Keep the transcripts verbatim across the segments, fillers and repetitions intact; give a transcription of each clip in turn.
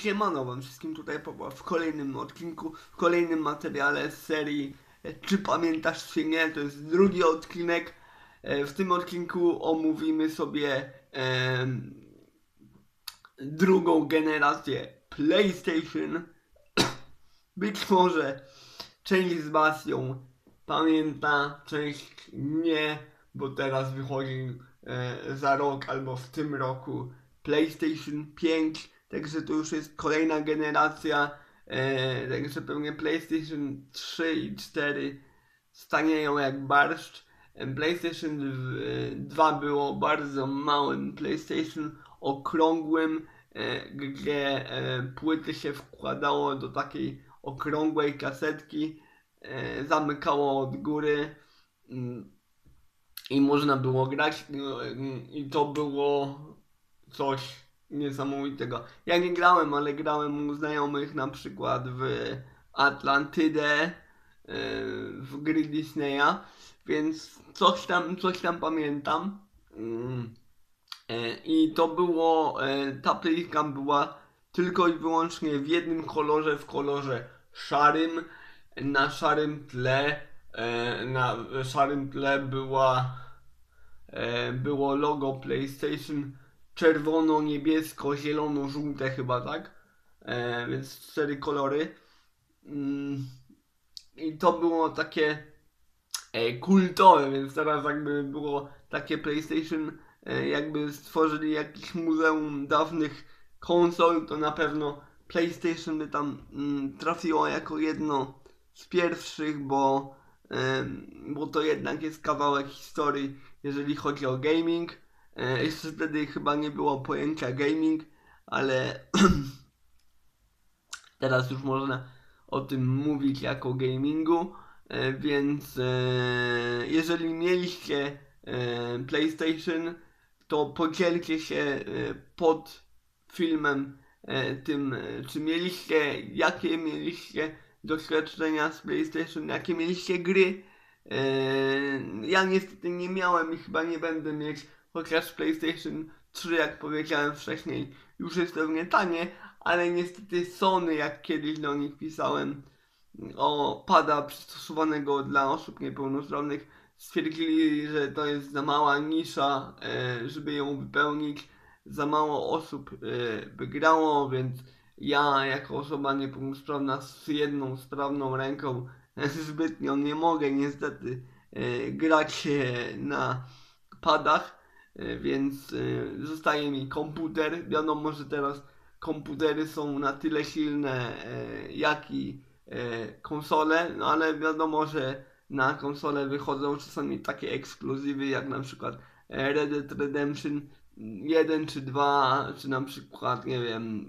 Siemano wam wszystkim, tutaj Pawła w kolejnym odcinku, w kolejnym materiale z serii Czy pamiętasz czy nie? To jest drugi odcinek. W tym odcinku omówimy sobie e, drugą generację PlayStation. Być może część z was ją pamięta, część nie, bo teraz wychodzi e, za rok albo w tym roku PlayStation pięć, także to już jest kolejna generacja, e, także pewnie PlayStation trzy i cztery stanieją jak barszcz. PlayStation dwa było bardzo małym PlayStation okrągłym, e, gdzie e, płyty się wkładało do takiej okrągłej kasetki, e, zamykało od góry mm, i można było grać, i to było coś niesamowitego. Ja nie grałem, ale grałem u znajomych na przykład w Atlantydę, e, w gry Disneya, więc coś tam, coś tam pamiętam. Mm. I to było, ta playka była tylko i wyłącznie w jednym kolorze, w kolorze szarym. Na szarym tle, na szarym tle była, było logo PlayStation czerwono, niebiesko, zielono, żółte chyba, tak? Więc cztery kolory. I to było takie kultowe, więc teraz jakby było takie PlayStation, jakby stworzyli jakieś muzeum dawnych konsol, to na pewno PlayStation by tam mm, trafiło jako jedno z pierwszych, bo, ym, bo to jednak jest kawałek historii, jeżeli chodzi o gaming. E, jeszcze wtedy chyba nie było pojęcia gaming, ale teraz już można o tym mówić jako gamingu, e, więc e, jeżeli mieliście e, PlayStation, to podzielcie się e, pod filmem e, tym, e, czy mieliście, jakie mieliście doświadczenia z PlayStation, jakie mieliście gry. E, ja niestety nie miałem i chyba nie będę mieć, chociaż PlayStation trzy, jak powiedziałem wcześniej, już jest pewnie tanie, ale niestety Sony, jak kiedyś do nich pisałem o pada przystosowanego dla osób niepełnosprawnych, stwierdzili, że to jest za mała nisza, e, żeby ją wypełnić. Za mało osób e, by grało, więc ja jako osoba niepełnosprawna z jedną sprawną ręką e, zbytnio nie mogę niestety e, grać e, na padach, e, więc e, zostaje mi komputer. Wiadomo, że teraz komputery są na tyle silne, e, jak i e, konsole, no ale wiadomo, że na konsole wychodzą czasami takie ekskluzywy jak na przykład Red Dead Redemption jeden czy dwa, czy na przykład, nie wiem,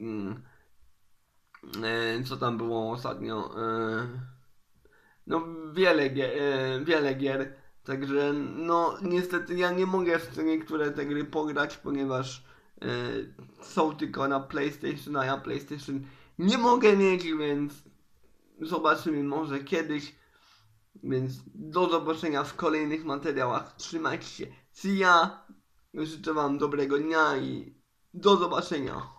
e, co tam było ostatnio, e, no wiele gier, e, wiele gier, także no niestety ja nie mogę w niektóre te gry pograć, ponieważ e, są tylko na PlayStation, a ja PlayStation nie mogę mieć, więc zobaczymy może kiedyś. Więc do zobaczenia w kolejnych materiałach. Trzymajcie się. See ya. Życzę wam dobrego dnia i do zobaczenia.